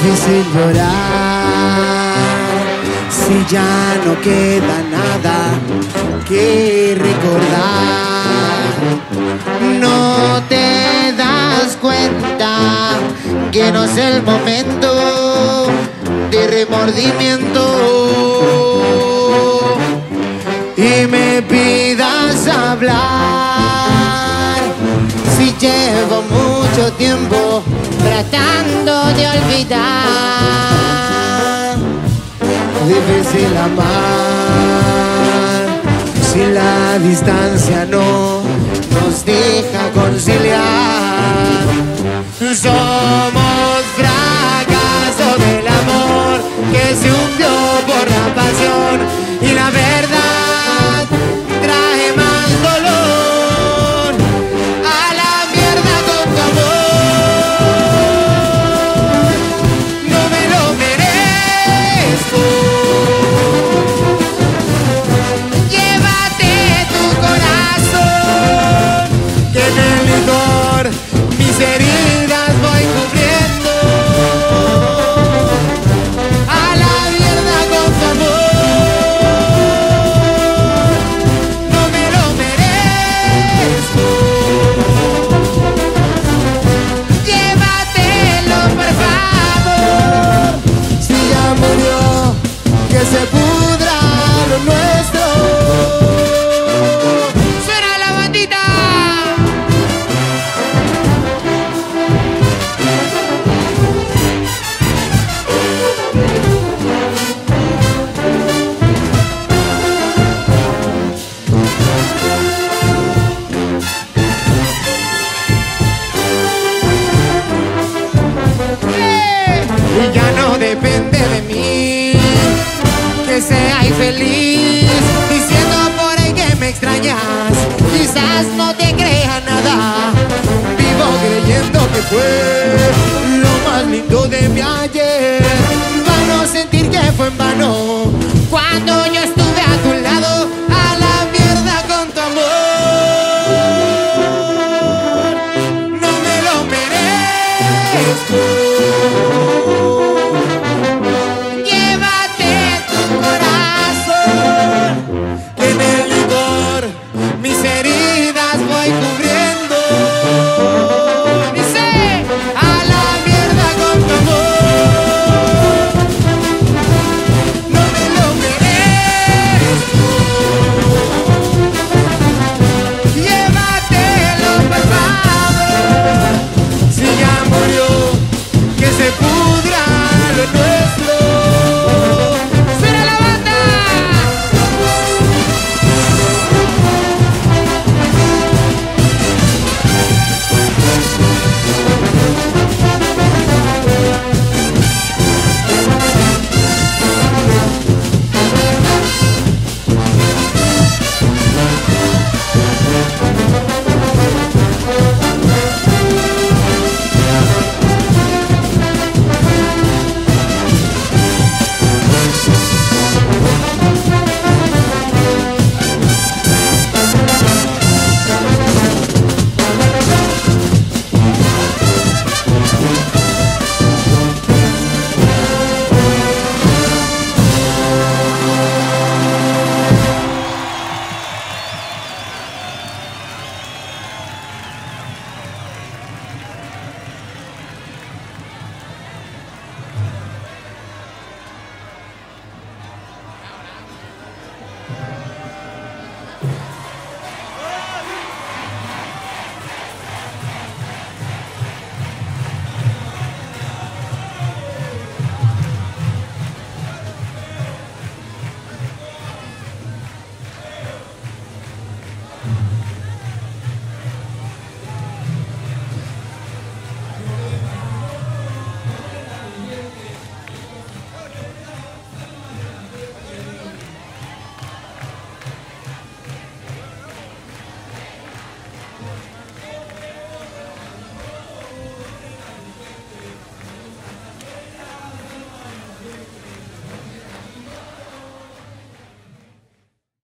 difícil llorar si ya no queda nada que recordar. No te das cuenta que no es el momento de remordimiento y me pidas hablar si llevo mucho tiempo tratando de olvidar. Difícil amar si la distancia no nos deja conciliar. Somos fracaso del amor que se hundió por la pasión y la verdad trae más dolor. A la mierda con tu amor, no me lo merezco. Llévate tu corazón, que en el licor mis heridas voy cubriendo. A la mierda con tu amor, no me lo merezco. Llévatelo por favor, si ya murió, que se puso